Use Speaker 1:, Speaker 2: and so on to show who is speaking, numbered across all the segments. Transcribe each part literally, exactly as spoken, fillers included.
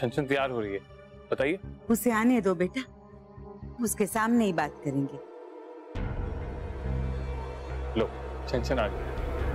Speaker 1: छन तैयार हो रही है, बताइए।
Speaker 2: उसे आने दो बेटा, उसके सामने ही बात करेंगे।
Speaker 1: लो छन आ गई।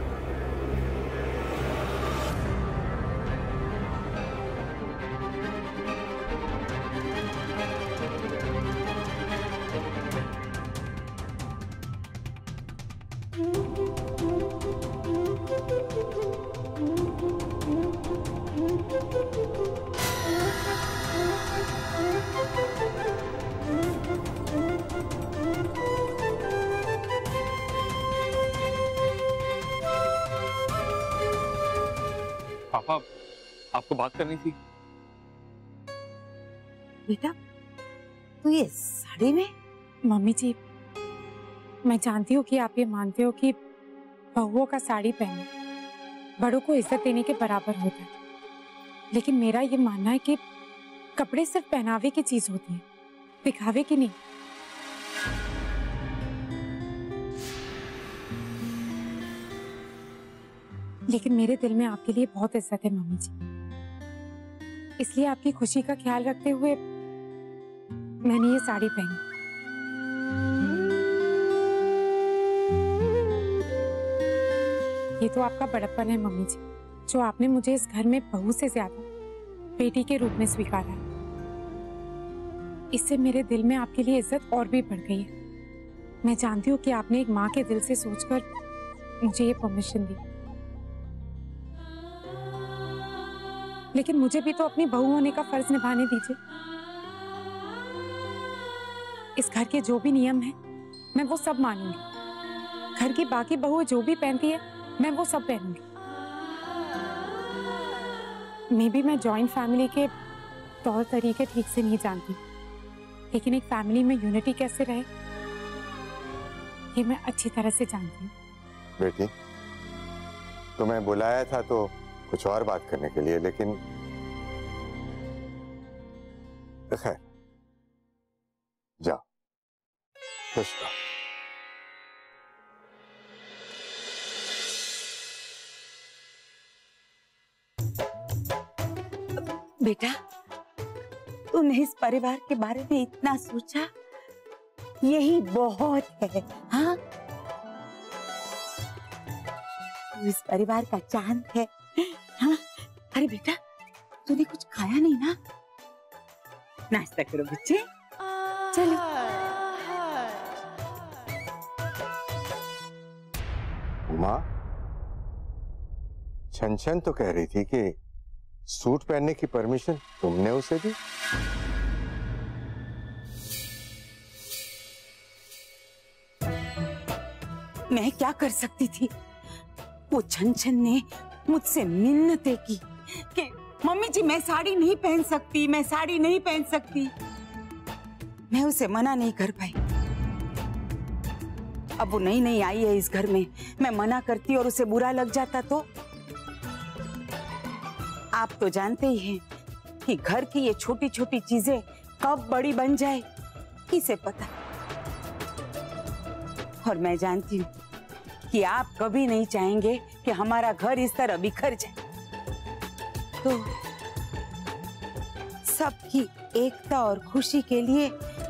Speaker 1: पापा, आपको बात करनी थी।
Speaker 2: बेटा तू ये साड़ी में?
Speaker 3: मम्मी जी, मैं जानती हूँ कि आप ये मानते हो कि बहुओं का साड़ी पहनना बड़ों को इज्जत देने के बराबर होता है, लेकिन मेरा ये मानना है कि कपड़े सिर्फ पहनावे की चीज होती है, दिखावे की नहीं। लेकिन मेरे दिल में आपके लिए बहुत इज्जत है मम्मी जी, इसलिए आपकी खुशी का ख्याल रखते हुए मैंने ये साड़ी पहनी। ये तो आपका बड़प्पन है मम्मी जी, जो आपने मुझे इस घर में बहू से ज्यादा बेटी के रूप में स्वीकारा है। इससे मेरे दिल में आपके लिए इज्जत और भी बढ़ गई है। मैं जानती हूँ कि आपने एक माँ के दिल से सोचकर मुझे ये परमिशन दी, लेकिन मुझे भी तो अपनी बहू होने का फर्ज निभाने दीजिए। इस घर के जो भी नियम हैं, मैं वो सब मानूंगी। घर की बाकी बहुएं जो भी पहनती है, मैं वो सब पहनूंगी। मे बी मैं जॉइंट फैमिली के तौर तरीके ठीक से नहीं जानती, लेकिन एक फैमिली में यूनिटी कैसे रहे, ये मैं अच्छी तरह से जानती हूँ।
Speaker 4: बेटी, तुम्हें बुलाया था तो कुछ और बात करने के लिए, लेकिन खैर जाओ, खुश रहो।
Speaker 2: बेटा तूने इस परिवार के बारे में इतना सोचा, यही बहुत है। हाँ, तू इस परिवार का चांद है। हाँ? अरे बेटा तूने कुछ खाया नहीं ना? नाश्ता करो बच्चे, चलो।
Speaker 4: माँ, छन छन तो कह रही थी कि सूट पहनने की परमिशन तुमने उसे दी।
Speaker 2: मैं क्या कर सकती थी? वो छन छन ने मुझसे मिन्नतें की कि मम्मी जी मैं साड़ी नहीं पहन सकती, मैं साड़ी नहीं पहन सकती। मैं उसे मना नहीं कर पाई। अब वो नई नई आई है इस घर में, मैं मना करती और उसे बुरा लग जाता तो? आप तो जानते ही हैं कि घर की ये छोटी छोटी चीजें कब बड़ी बन जाए किसे पता। और मैं जानती हूँ कि आप कभी नहीं चाहेंगे कि हमारा घर इस तरह बिखर जाए, तो सबकी एकता और खुशी के लिए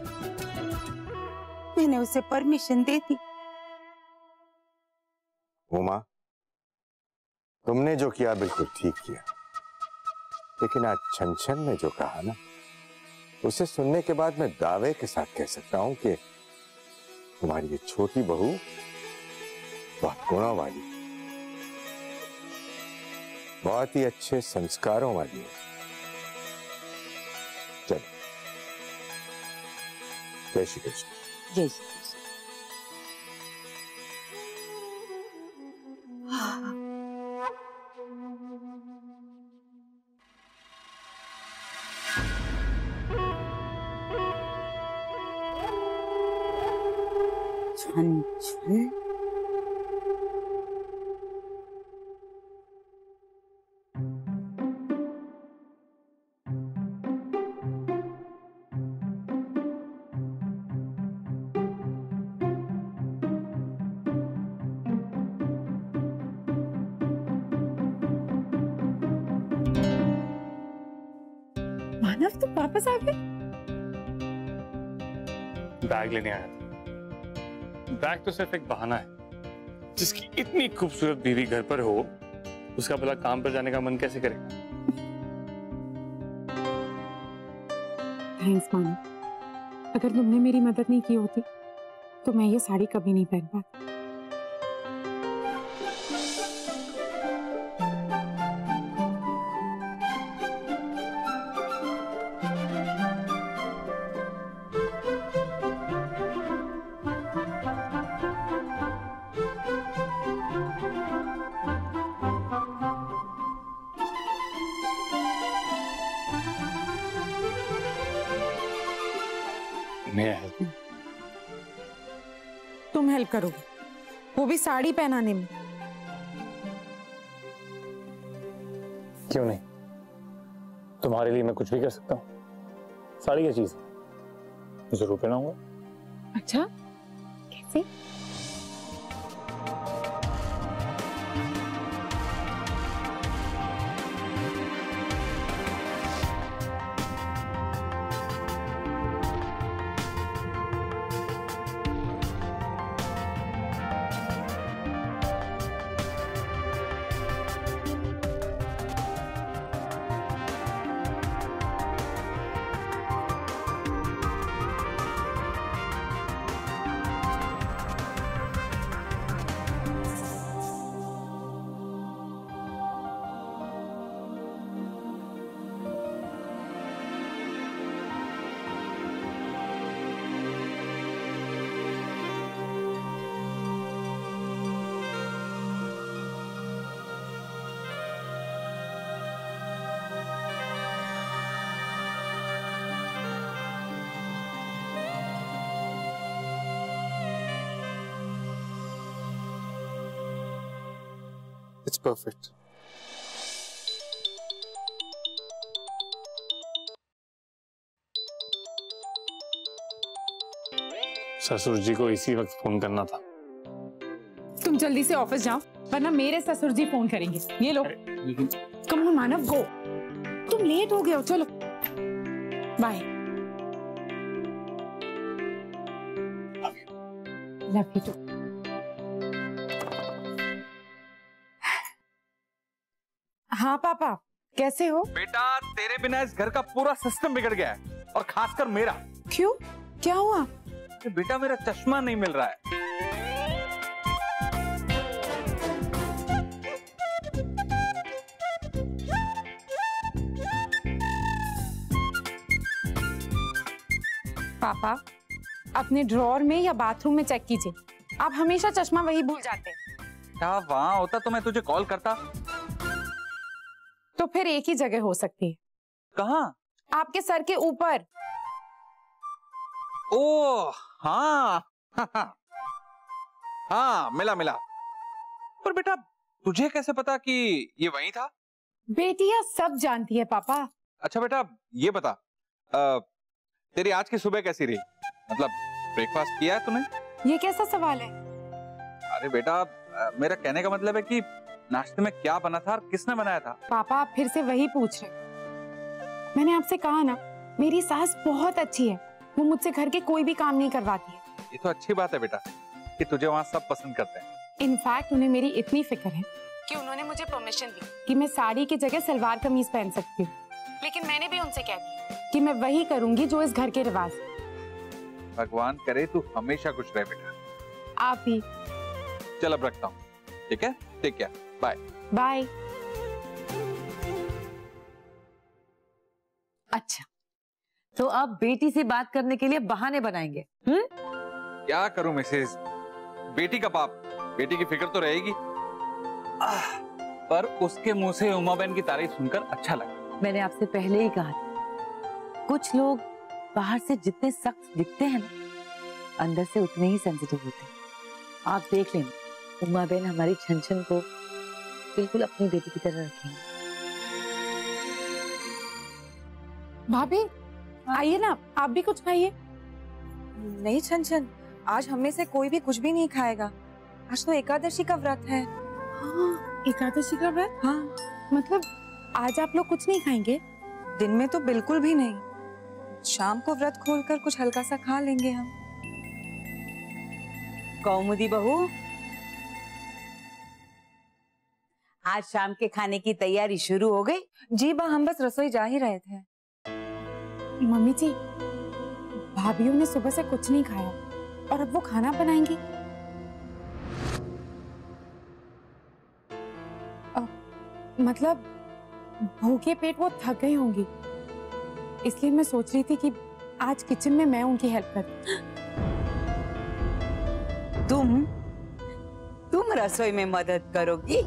Speaker 2: मैंने उसे परमिशन दे दी।
Speaker 4: उमा, तुमने जो किया बिल्कुल ठीक किया, लेकिन आज छन छन ने जो कहा ना, उसे सुनने के बाद मैं दावे के साथ कह सकता हूं कि तुम्हारी ये छोटी बहू बहुत गुणों वाली, बहुत ही अच्छे संस्कारों वाली है। चलो, जय श्री कृष्ण।
Speaker 2: जय श्री कृष्ण। छन छन
Speaker 3: मानव तुम वापस आ गए?
Speaker 1: बैग लेने आया था। बैग तो सिर्फ एक बहाना है। जिसकी इतनी खूबसूरत बीवी घर पर हो, उसका भला काम पर जाने का मन कैसे करेगा?
Speaker 3: थैंक्स मानव, अगर तुमने मेरी मदद नहीं की होती तो मैं ये साड़ी कभी नहीं पहन पाती।
Speaker 1: मैं हेल्प
Speaker 3: तुम हेल्प करोगे, वो भी साड़ी पहनाने में?
Speaker 1: क्यों नहीं? तुम्हारे लिए मैं कुछ भी कर सकता हूँ। साड़ी क्या चीज है, जरूर पहनाऊंगा।
Speaker 3: अच्छा, कैसे?
Speaker 1: It's perfect. ससुर जी को इसी वक्त फोन करना था।
Speaker 3: तुम जल्दी से ऑफिस जाओ वरना मेरे ससुर जी फोन करेंगे। ये लो। कम ऑन मानव, गो। तुम लेट हो गए हो, चलो बाय। Love you to. हाँ पापा, कैसे हो?
Speaker 5: बेटा, तेरे बिना इस घर का पूरा सिस्टम बिगड़ गया है, और खासकर मेरा।
Speaker 3: क्यों, क्या हुआ?
Speaker 5: बेटा, मेरा चश्मा नहीं मिल रहा है।
Speaker 3: पापा, अपने ड्रॉर में या बाथरूम में चेक कीजिए, आप हमेशा चश्मा वही भूल जाते हैं।
Speaker 5: क्या वहां होता तो मैं तुझे कॉल करता।
Speaker 3: तो फिर एक ही जगह हो सकती है।
Speaker 5: कहाँ?
Speaker 3: आपके सर के ऊपर।
Speaker 5: ओ हाँ हाँ, मिला मिला। पर बेटा, तुझे कैसे पता कि ये वही था?
Speaker 3: बेटियां सब जानती है पापा।
Speaker 5: अच्छा बेटा, ये बता, आ, तेरी आज की सुबह कैसी रही? मतलब ब्रेकफास्ट किया है तूने?
Speaker 3: ये कैसा सवाल है?
Speaker 5: अरे बेटा, आ, मेरा कहने का मतलब है कि नाश्ते में क्या बना था और किसने बनाया था?
Speaker 3: पापा, आप फिर से वही पूछ रहे। मैंने आपसे कहा ना, मेरी सास बहुत अच्छी है, वो मुझसे घर के कोई भी काम नहीं करवाती है।
Speaker 5: ये तो अच्छी बात है बेटा कि तुझे वहाँ सब पसंद करते हैं।
Speaker 3: इनफैक्ट उन्हें मेरी इतनी फिक्र है कि उन्होंने मुझे परमिशन दी कि मैं साड़ी की जगह सलवार कमीज पहन सकती हूँ, लेकिन मैंने भी उनसे कह दिया कि मैं वही करूंगी जो इस घर के रिवाज।
Speaker 5: भगवान करे तू हमेशा खुश रहे बेटा।
Speaker 3: आप भी।
Speaker 5: चल अब रखता हूँ, ठीक है? Take care, bye
Speaker 3: bye.
Speaker 6: अच्छा, तो आप बेटी से बात करने के लिए बहाने बनाएंगे? हम्म?
Speaker 5: क्या करूं मिसेज, बेटी का बाप, बेटी की फिक्र तो रहेगी। आह, पर उसके मुंह से उमाबेन की तारीफ सुनकर अच्छा लगा।
Speaker 6: मैंने आपसे पहले ही कहा था, कुछ लोग बाहर से जितने सख्त दिखते हैं ना, अंदर से उतने ही सेंसिटिव होते हैं। आप देख लेना, उमाबेन हमारी छन-छन को बिल्कुल अपनी बेटी की तरह रखेंगे।
Speaker 3: भाभी, आइए ना, आप भी कुछ खाइए।
Speaker 7: नहीं छन-छन, आज हम में से कोई भी कुछ भी नहीं खाएगा। आज तो एकादशी का व्रत है।
Speaker 3: हाँ, एकादशी का व्रत?
Speaker 7: हाँ।
Speaker 3: मतलब आज आप लोग कुछ नहीं खाएंगे?
Speaker 7: दिन में तो बिल्कुल भी नहीं। शाम को व्रत खोलकर कुछ हल्का सा खा लेंगे हम।
Speaker 2: कौमुदी बहू, आज शाम के खाने की तैयारी शुरू हो गई?
Speaker 7: जी बा, हम बस रसोई जा ही रहे थे।
Speaker 3: मम्मी जी, भाभीयों ने सुबह से कुछ नहीं खाया और अब वो खाना बनाएंगी। अ, मतलब भूखे पेट वो थक गई होंगी, इसलिए मैं सोच रही थी कि आज किचन में मैं उनकी हेल्प करूं।
Speaker 2: तुम तुम रसोई में मदद करोगी?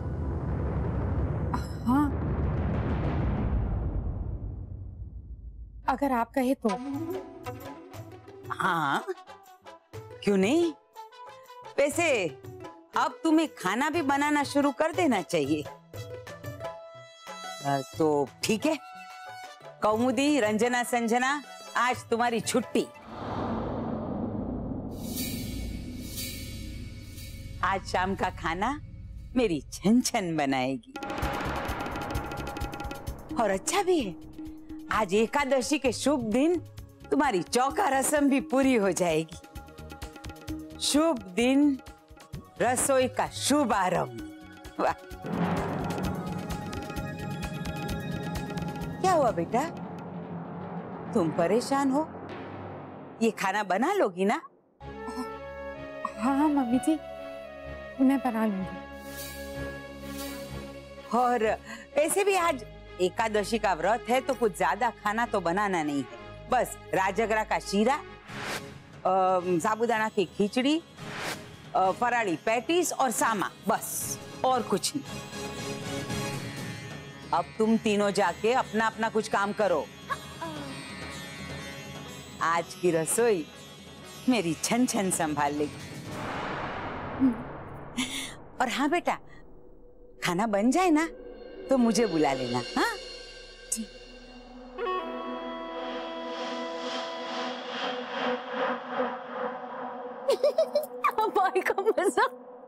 Speaker 3: हाँ, अगर आप कहे तो।
Speaker 2: हाँ, क्यों नहीं? वैसे अब तुम्हें खाना भी बनाना शुरू कर देना चाहिए। आ, तो ठीक है, कौमुदी, रंजना, संजना, आज तुम्हारी छुट्टी। आज शाम का खाना मेरी छन-छन बनाएगी। और अच्छा भी है, आज एकादशी के शुभ दिन तुम्हारी चौका रस्म भी पूरी हो जाएगी। शुभ दिन, रसोई का शुभ आरंभ। वाह! क्या हुआ बेटा, तुम परेशान हो? ये खाना बना लोगी ना?
Speaker 3: हाँ हाँ मम्मी जी, मैं बना लूंगी।
Speaker 2: और ऐसे भी आज एकादशी का व्रत है, तो कुछ ज्यादा खाना तो बनाना नहीं है। बस राजगरा का शीरा, साबूदाना की खिचड़ी, फराड़ी पैटीज और सामा, बस, और कुछ नहीं। अब तुम तीनों जाके अपना अपना कुछ काम करो। आज की रसोई मेरी छन छन संभाल लेगी। और हाँ बेटा, खाना बन जाए ना तो मुझे बुला लेना। हाँ
Speaker 3: जी।
Speaker 8: भाई का मजा।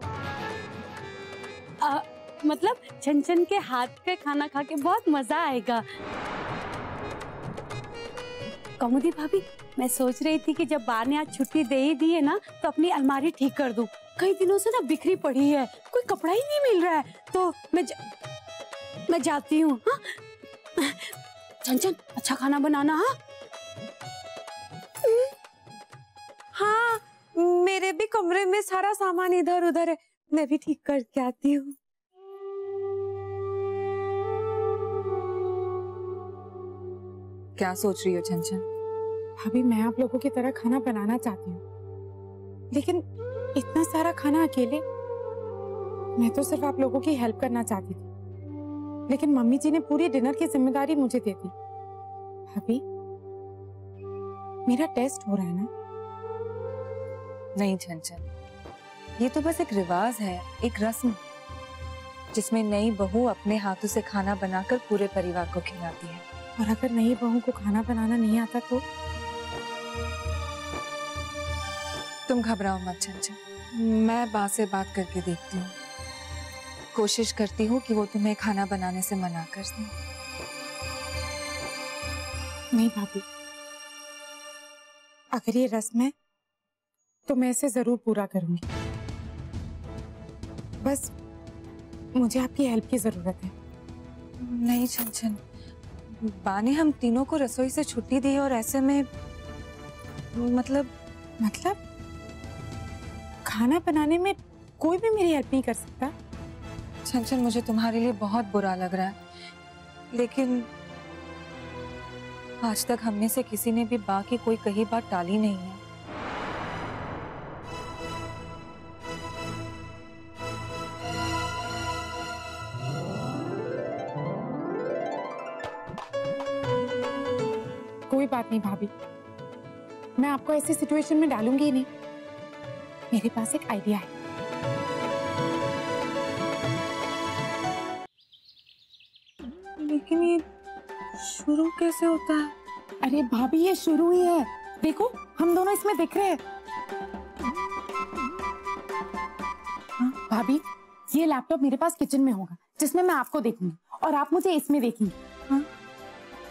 Speaker 8: आ, मतलब छन-छन के हाथ के खाना खा के बहुत मजा आएगा। कौमुदी भाभी, मैं सोच रही थी कि जब बा ने आज छुट्टी दे ही दी है ना, तो अपनी अलमारी ठीक कर दूं। कई दिनों से ना बिखरी पड़ी है, कोई कपड़ा ही नहीं मिल रहा है, तो मैं ज... मैं जाती हूँ। हाँ? छन-छन, अच्छा खाना बनाना। हाँ
Speaker 7: हाँ, मेरे भी कमरे में सारा सामान इधर उधर है, मैं भी ठीक करके आती हूँ। क्या सोच रही हो छन-छन?
Speaker 3: भाभी, मैं आप लोगों की तरह खाना बनाना चाहती हूँ, लेकिन इतना सारा खाना अकेले, मैं तो सिर्फ आप लोगों की हेल्प करना चाहती थी, लेकिन मम्मी जी ने पूरी डिनर की जिम्मेदारी मुझे दे दी। भाभी, मेरा टेस्ट हो रहा है ना?
Speaker 7: नहीं छन-छन, ये तो बस एक रिवाज है, एक रस्म, जिसमें नई बहू अपने हाथों से खाना बनाकर पूरे परिवार को खिलाती है।
Speaker 3: और अगर नई बहू को खाना बनाना नहीं आता तो?
Speaker 7: तुम घबराओ मत छन-छन, मैं बा से बात करके देखती हूँ, कोशिश करती हूँ कि वो तुम्हें खाना बनाने से मना कर दें।
Speaker 3: नहीं भाभी, अगर ये रस्म है तो मैं इसे जरूर पूरा करूंगी। बस मुझे आपकी हेल्प की जरूरत है।
Speaker 7: नहीं छन-छन, बा ने हम तीनों को रसोई से छुट्टी दी है, और ऐसे में मतलब
Speaker 3: मतलब खाना बनाने में कोई भी मेरी हेल्प नहीं कर सकता?
Speaker 7: छन-छन, मुझे तुम्हारे लिए बहुत बुरा लग रहा है, लेकिन आज तक हम में से किसी ने भी बा की कोई कही बात टाली नहीं है।
Speaker 3: कोई बात नहीं भाभी, मैं आपको ऐसी सिचुएशन में डालूंगी ही नहीं। मेरे पास एक आइडिया है।
Speaker 7: लेकिन ये शुरू कैसे होता है?
Speaker 3: अरे भाभी, ये शुरू ही है, देखो हम दोनों इसमें दिख रहे हैं। हाँ, भाभी, ये लैपटॉप मेरे पास किचन में होगा, जिसमें मैं आपको देखूंगी और आप मुझे इसमें देखेंगी। हाँ?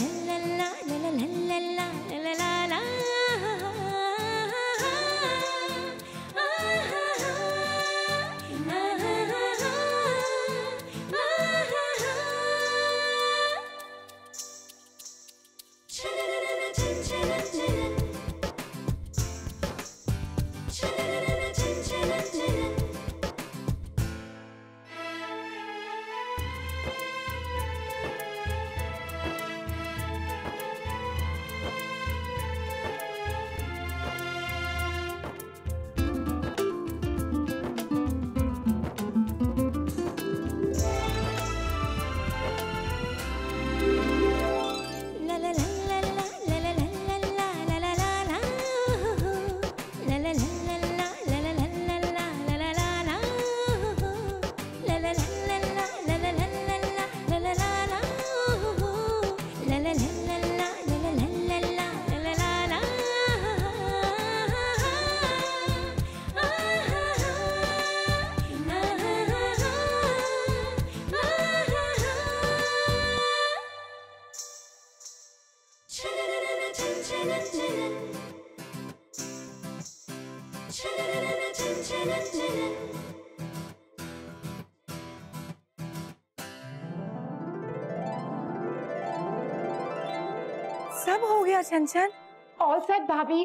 Speaker 7: सब हो गया छन-छन।
Speaker 3: ऑल सेट भाभी।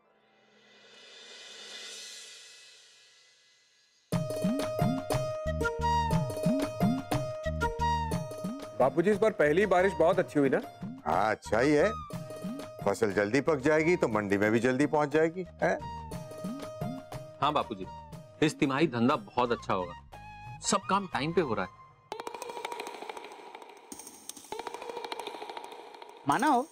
Speaker 9: बापूजी इस बार पहली बारिश बहुत अच्छी हुई ना?
Speaker 4: हाँ अच्छा ही है, फसल जल्दी पक जाएगी तो मंडी में भी जल्दी पहुंच जाएगी है?
Speaker 10: हाँ बापूजी, इस तिमाही धंधा बहुत अच्छा होगा, सब काम टाइम पे हो रहा है।
Speaker 11: माना हो,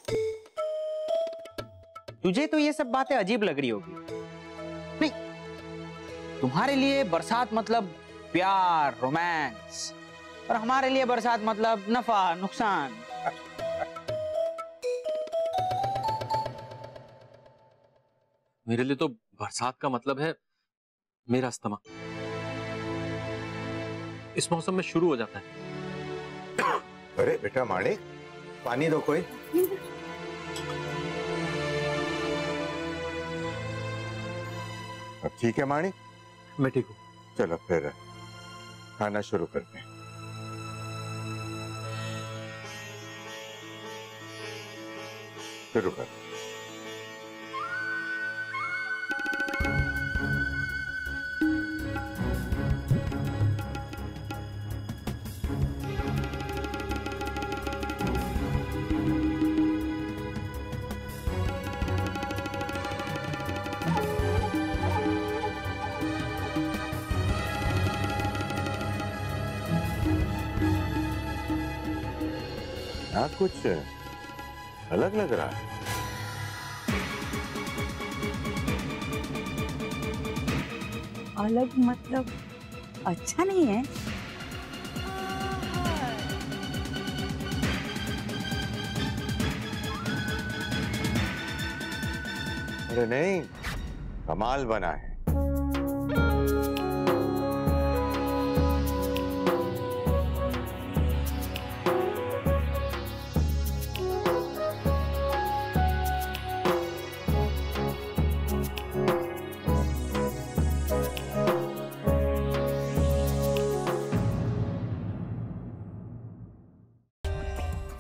Speaker 11: तुझे तो ये सब बातें अजीब लग रही होगी, नहीं तुम्हारे लिए बरसात मतलब प्यार, रोमांस, और हमारे लिए बरसात मतलब नफा नुकसान।
Speaker 10: मेरे लिए तो बरसात का मतलब है मेरा अस्थमा, इस मौसम में शुरू हो जाता है।
Speaker 4: अरे बेटा माणिक, पानी दो कोई। अब ठीक है माणिक?
Speaker 10: मैं ठीक हूँ।
Speaker 4: चलो फिर खाना शुरू करते हैं। शुरू कर। हाँ कुछ अलग लग रहा है।
Speaker 2: अलग मतलब अच्छा नहीं है?
Speaker 4: अरे नहीं, कमाल बना है।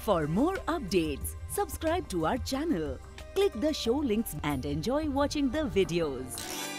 Speaker 12: For more updates, subscribe to our channel, click the show links and enjoy watching the videos.